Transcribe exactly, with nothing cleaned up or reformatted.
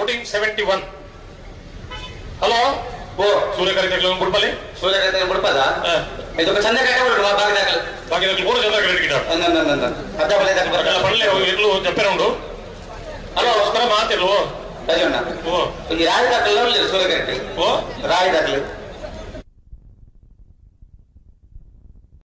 loading seventy-one. Hello? ಓ ಸೂರ್ಯಕಾರಿ ತಗಲ ಬುಡ್ಪಲ್ಲಿ ಸೂರ್ಯಕಾರಿ ಬುಡ್ಪದ ಇದು ಚಂದ ಕಾಟ ಬಿಡು ಬಾಗಿ ದಾಖಲೆ ಬಾಗಿ ದಾಖಲೆ ಮೂರು ಚಂದ ಕಾಟ ಗಿಡ ಅಂದ ಅದ ಬಲೆ ದಾಖಲೆ ಬರಲ್ಲ ಪಳ್ಳೆ ಇರ್ಲು ಜಪ್ಪೆ ಉಂಡು ಹಲೋ ನಮಸ್ಕಾರ ಮಾತಿರ್ಲು ರಾಜಣ್ಣ ಓ ಈ ರಾಜ ದಾಖಲೆ ಸೂರ್ಯಕಾರಿ ಓ ರಾಜ ದಾಖಲೆ